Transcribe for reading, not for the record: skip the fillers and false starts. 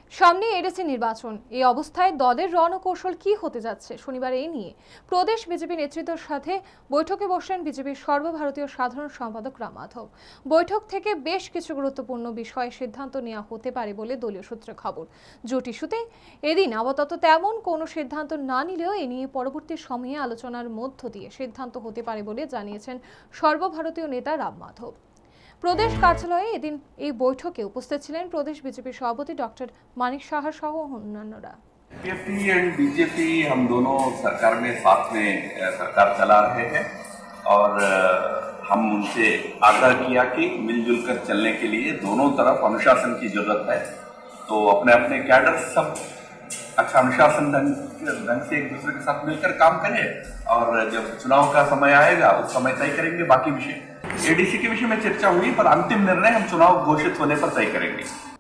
সামনে এডিসি নির্বাচন। এই অবস্থায় দলের রণকৌশল কি হতে যাচ্ছে, শনিবার এই নিয়ে প্রদেশ বিজেপি নেতৃত্বের সাথে বৈঠকে বসলেন বিজেপির সর্বভারতীয় সাধারণ সম্পাদক রাম মাধব। বৈঠক থেকে বেশ কিছু গুরুত্বপূর্ণ বিষয়ে সিদ্ধান্ত নেওয়া হতে পারে বলে দলীয় সূত্রে খবর। জোট ইস্যুতে এদিন আপাতত তেমন কোনো সিদ্ধান্ত না নিলেও এ নিয়ে পরবর্তী সময়ে আলোচনার মধ্য দিয়ে সিদ্ধান্ত হতে পারে বলে জানিয়েছেন সর্বভারতীয় নেতা রাম মাধব। প্রদেশ কার্যালয়ে এদিন এই বৈঠকে উপস্থিত ছিলেন প্রদেশ বিজেপির সভাপতি ডক্টর মানিক সাহা সহ অন্যান্যরা। बीजेपी एंड बीजेपी हम दोनों सरकार में साथ में सरकार चला रहे हैं और हम उनसे आग्रह किया कि मिलजुल कर चलने के लिए दोनों तरफ अनुशासन की जरूरत है। तो अपने अपने कैडर सब अच्छा अनुशासन ढंग से एक दूसरे के साथ मिलकर काम करें और जब चुनाव का समय आएगा उस समय तय करेंगे बाकी विषय। एडीसी के विषय में चर्चा हुई पर अंतिम निर्णय हम चुनाव घोषित होने पर तय करेंगे।